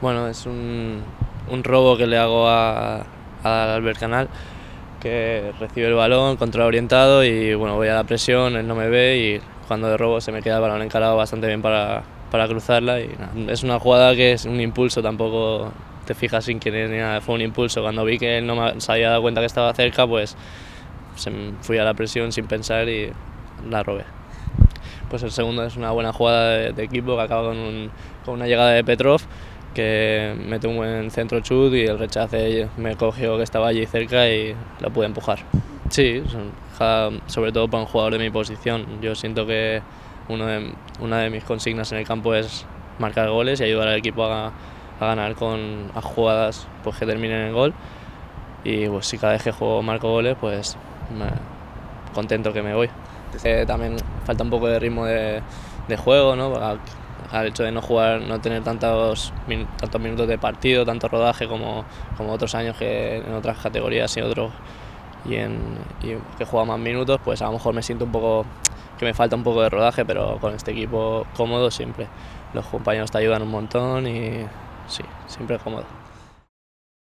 Bueno, es un robo que le hago al Albert Canal, que recibe el balón, control orientado y bueno, voy a la presión, él no me ve y cuando de robo se me queda el balón encarado bastante bien para cruzarla y nada, es una jugada que es un impulso, tampoco te fijas sin querer ni nada, fue un impulso. Cuando vi que él no se había dado cuenta que estaba cerca, pues fui a la presión sin pensar y la robé. Pues el segundo es una buena jugada de equipo que acaba con una llegada de Petrov, que mete un buen centro chut y el rechace me cogió que estaba allí cerca y lo pude empujar. Sí, sobre todo para un jugador de mi posición. Yo siento que una de mis consignas en el campo es marcar goles y ayudar al equipo a ganar con jugadas pues, que terminen en gol. Y pues, si cada vez que juego marco goles, pues contento que me voy. También falta un poco de ritmo de juego, ¿no? Al hecho de no jugar, no tener tantos minutos de partido, tanto rodaje como otros años que en otras categorías y que juega más minutos, pues a lo mejor me siento un poco que me falta un poco de rodaje, pero con este equipo cómodo siempre. Los compañeros te ayudan un montón y sí, siempre cómodo.